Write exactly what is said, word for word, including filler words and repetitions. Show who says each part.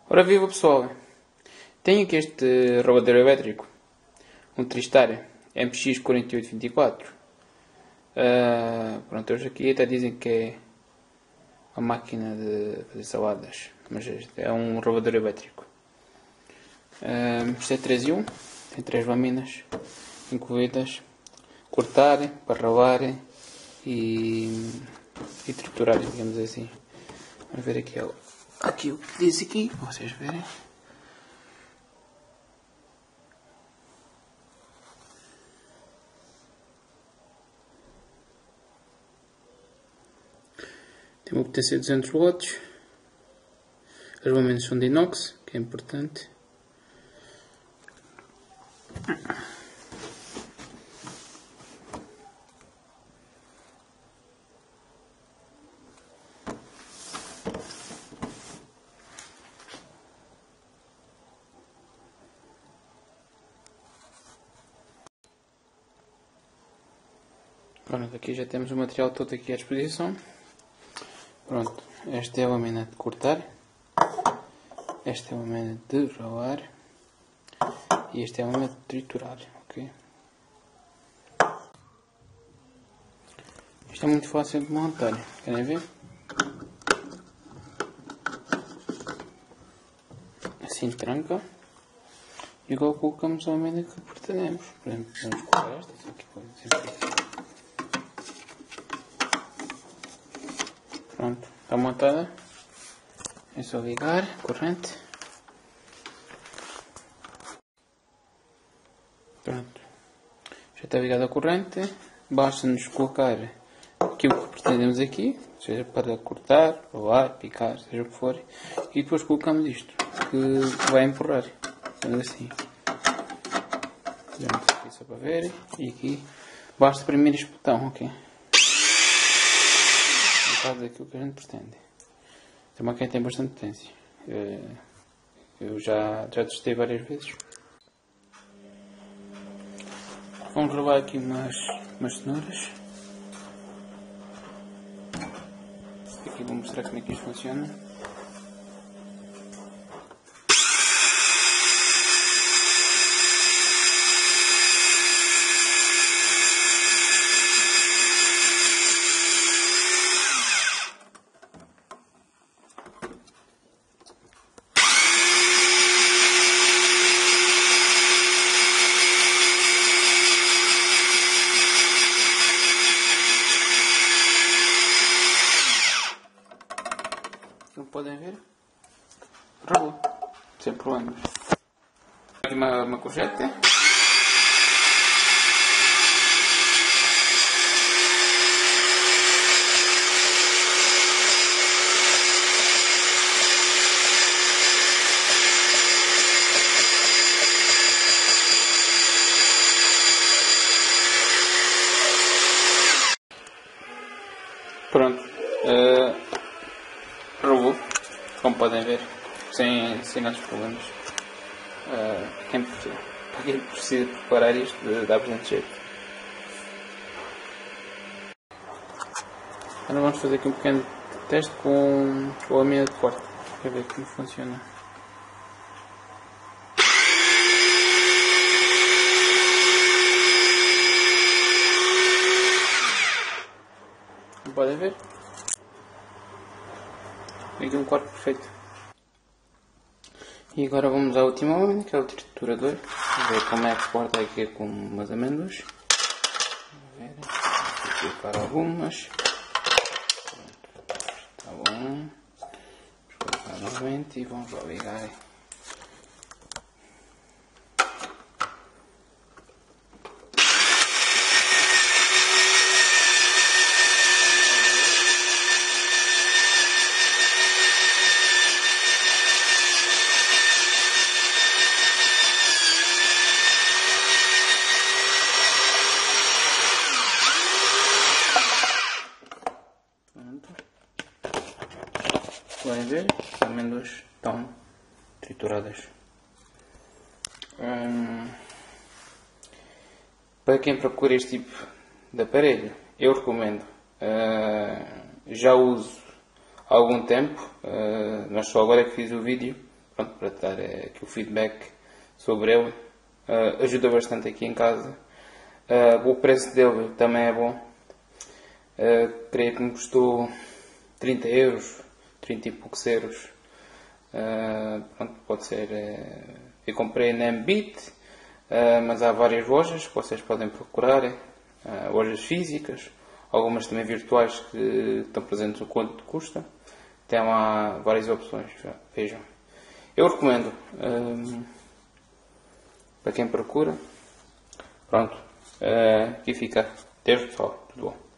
Speaker 1: Ora viva pessoal, tenho aqui este robador elétrico, um Tristar M X quatro oito dois quatro. Uh, pronto, eles aqui até dizem que é uma máquina de fazer saladas, mas este é um robador elétrico. Uh, isto é três em um, tem três lâminas incluídas, cortar, para ralar e, e triturar, digamos assim. Vamos ver aqui, aqui o que diz aqui, para vocês verem. Tem uma potência de duzentos watts. As lâminas são de inox, que é importante. Pronto, aqui já temos o material todo aqui à disposição. Pronto, esta é a lâmina de cortar, esta é a lâmina de ralar e esta é a lâmina de triturar, ok? Isto é muito fácil de montar, querem ver? Assim tranca e agora colocamos a lâmina que pretendemos. Por exemplo, podemos colocar esta, esta aqui pode ser. Pronto, está montada. É só ligar a corrente. Pronto. Já está ligada a corrente. Basta-nos colocar aquilo que pretendemos aqui, seja para cortar, rolar, picar, seja o que for. E depois colocamos isto, que vai empurrar. Sendo assim. Fazemos aqui só para ver. E aqui basta primeiro este botão, ok? Faz aquilo que a gente pretende. Esta máquina tem bastante potência. Eu já, já testei várias vezes. Vamos gravar aqui umas, umas cenouras. Aqui vou mostrar como é que isto funciona. Como podem ver, rolou, sem problemas. Aqui uma, uma courgette. Pronto. Uh... Rolou, como podem ver, sem, sem grandes problemas. Uh, quem, para quem precisa preparar isto, dá bastante jeito. Agora vamos fazer aqui um pequeno teste com a lâmina de corte, para ver como funciona. Como podem ver? Aqui um corte perfeito. E agora vamos à última lâmina, que é o triturador. Vamos ver como é que se corta aqui com umas amêndoas. Vamos ver. Vou colocar algumas. Está bom. Vamos colocar novamente e vamos lá ligar. Podem ver, as amêndoas estão trituradas. Hum, para quem procura este tipo de aparelho, eu recomendo. Uh, já uso há algum tempo, uh, mas só agora que fiz o vídeo pronto, para dar uh, aqui o feedback sobre ele. Uh, ajuda bastante aqui em casa. Uh, o preço dele também é bom. Uh, creio que me custou trinta euros, trinta e poucos euros. Uh, pronto, pode ser. Uh, eu comprei na Mbit, uh, mas há várias lojas que vocês podem procurar, uh, lojas físicas, algumas também virtuais que estão presentes no quanto custa. Tem lá várias opções, vejam. Eu recomendo uh, para quem procura. Pronto, uh, aqui fica. Adeus pessoal, tudo bom.